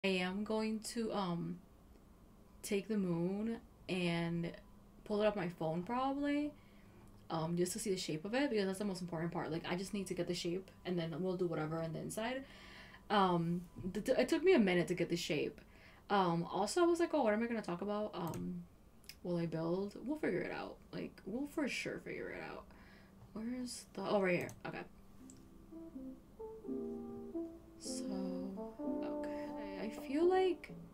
I am going to take the moon and pull it up my phone probably, just to see the shape of it because that's the most important part. Like I just need to get the shape and then we'll do whatever on the inside. It took me a minute to get the shape. Also I was like, oh, what am I gonna talk about? Will I build? We'll figure it out. Like we'll for sure figure it out. Where's the? Oh, right here. Okay. So okay, I feel like